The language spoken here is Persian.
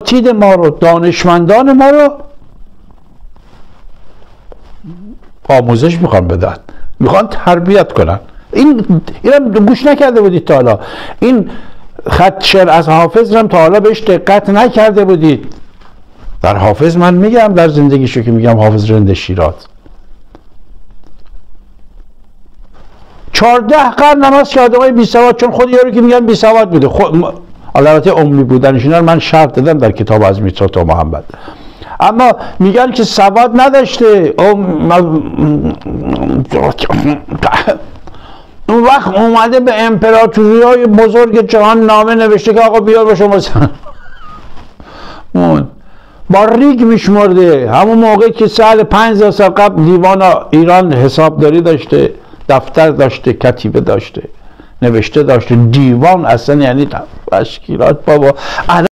اساتید ما رو، دانشمندان ما رو آموزش میخوان بدن، میخوان تربیت کنن. اینم گوش نکرده بودید تا حالا؟ این خط شعر از حافظ هم تا حالا بهش دقت نکرده بودید؟ در حافظ من میگم، در زندگیشو که میگم، حافظ رند شیراز 14 قرن نماز کرده آقای بی سواد، چون خود یارو که میگن بی سواد بوده. البته امی بودنش اینا من شرط دادم در کتاب از میترات و محمد، اما میگن که سواد نداشته. اون وقت اومده به امپراتوری های بزرگ جهان نامه نوشته که آقا بیار به شما با ریگ میشمرده. همون موقع که سال 5000 سال قبل دیوان ایران حسابداری داشته، دفتر داشته، کتیبه داشته، نوشته داشته. دیوان اصلا یعنی تشکیلات بابا.